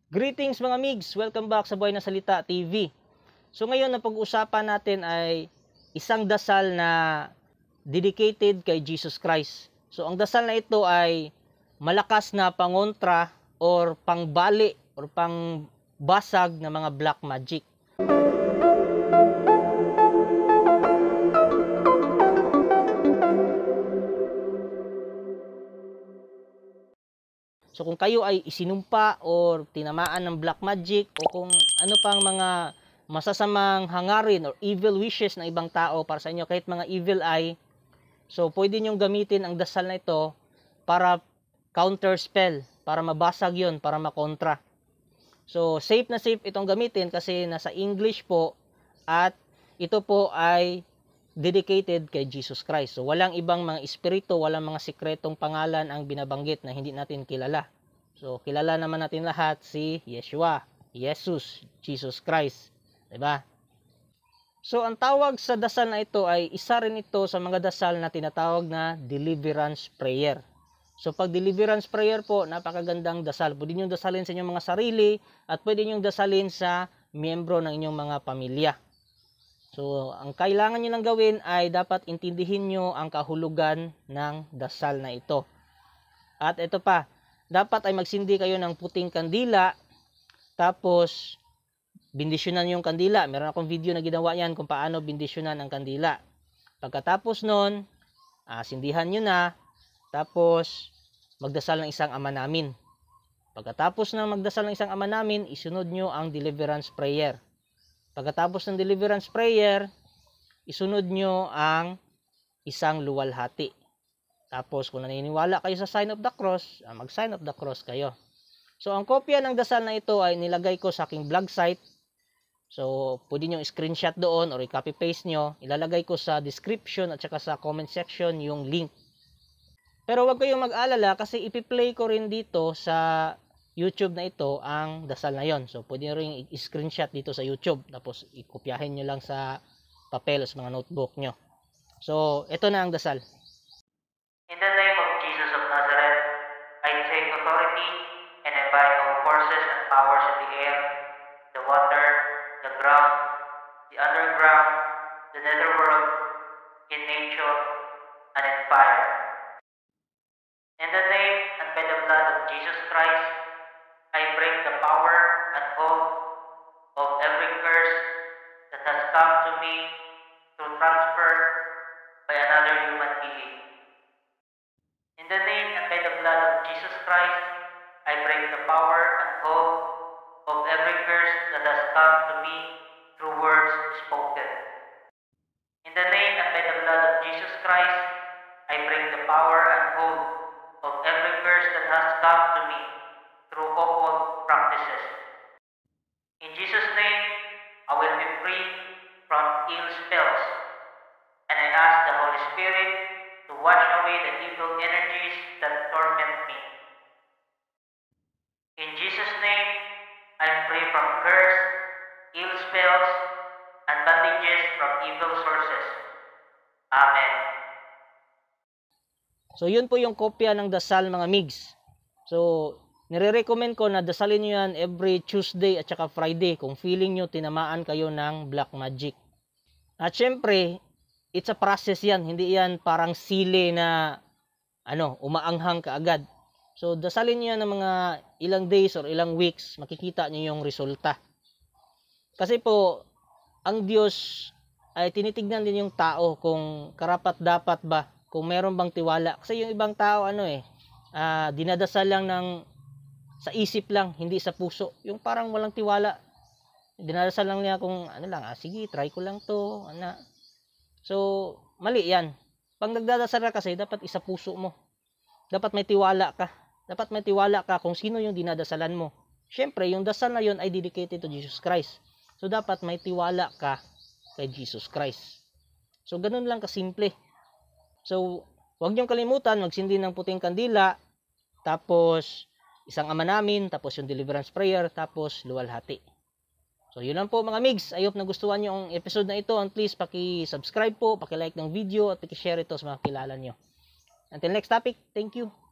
Greetings mga migs! Welcome back sa Buhay na Salita TV. So ngayon na pag-uusapan natin ay isang dasal na dedicated kay Jesus Christ. So ang dasal na ito ay malakas na pangontra or pangbali or pangbasag ng mga black magic. So kung kayo ay isinumpa or tinamaan ng black magic o kung ano pang mga masasamang hangarin or evil wishes ng ibang tao para sa inyo, kahit mga evil eye, so pwede nyong gamitin ang dasal na ito para counter spell, para mabasag yon, para makontra. So safe na safe itong gamitin kasi nasa English po at ito po ay dedicated kay Jesus Christ. So walang ibang mga espiritu, walang mga sikretong pangalan ang binabanggit na hindi natin kilala. So kilala naman natin lahat si Yeshua, Jesus, Jesus Christ, 'di ba? So ang tawag sa dasal na ito ay isa rin ito sa mga dasal na tinatawag na deliverance prayer. So pag deliverance prayer po, napakagandang dasal. Pwede niyo dasalin sa inyong mga sarili at pwede niyo dasalin sa miyembro ng inyong mga pamilya. So, ang kailangan nyo lang gawin ay dapat intindihin nyo ang kahulugan ng dasal na ito. At ito pa, dapat ay magsindi kayo ng puting kandila, tapos bindisyonan yung kandila. Meron akong video na ginawa yan kung paano bindisyonan ang kandila. Pagkatapos nun, sindihan nyo na, tapos magdasal ng isang Ama Namin. Pagkatapos ng magdasal ng isang Ama Namin, isunod nyo ang deliverance prayer. Pagkatapos ng deliverance prayer, isunod nyo ang isang luwalhati. Tapos kung naniniwala kayo sa sign of the cross, mag-sign of the cross kayo. So ang kopya ng dasal na ito ay nilagay ko sa aking blog site. So pwede nyo screenshot doon or i-copy paste nyo. Ilalagay ko sa description at saka sa comment section yung link. Pero wag kayong mag-alala kasi ipi-play ko rin dito sa YouTube na ito ang dasal na yon. So pwede rin i-screenshot dito sa YouTube tapos ikopyahin nyo lang sa papel o sa mga notebook nyo. So ito na ang dasal. In the name of Jesus of Nazareth, I take authority and I bind all forces and powers in the air, the water, the ground, the underground, the netherworld, in nature, and in fire. In the name and by the blood of Jesus Christ, I break the power and hold of every curse that has come to me through transfer by another human being. In the name and by the blood of Jesus Christ, I break the power and hold of every curse that has come to me through words spoken. In the name and by the blood of Jesus Christ, I break the power and hold of every curse that has come to me through occult practices. In Jesus' name, I will be free from ill spells, and I ask the Holy Spirit to wash away the evil energies that torment me. In Jesus' name, I am free from curse, ill spells, and bondages from evil sources. Amen. So yun po yung kopya ng dasal mga migs. So nire-recommend ko na dasalin nyo yan every Tuesday at saka Friday kung feeling nyo tinamaan kayo ng black magic. At syempre, it's a process yan. Hindi yan parang sili na umaanghang kaagad. So dasalin nyo yan ng mga ilang days or ilang weeks, makikita nyo yung resulta. Kasi po, ang Diyos ay tinitignan din yung tao kung karapat-dapat ba, kung meron bang tiwala. Kasi yung ibang tao, dinadasal lang sa isip lang, hindi sa puso. Yung parang walang tiwala. Dinadasal lang niya kung sige, try ko lang to. So, mali yan. Pag nagdadasal ka kasi, dapat isa puso mo. Dapat may tiwala ka. Dapat may tiwala ka kung sino yung dinadasalan mo. Siyempre, yung dasal na yun ay dedicated to Jesus Christ. So, dapat may tiwala ka kay Jesus Christ. So, ganun lang kasimple. So, huwag niyong kalimutan, magsindi ng puting kandila, tapos isang Ama Namin, tapos yung deliverance prayer, tapos luwalhati. So, yun lang po mga migs. I hope nagustuhan nyo ang episode na ito. And please, paki-subscribe po, paki-like ng video, at paki-share ito sa mga kilala nyo. Until next topic, thank you.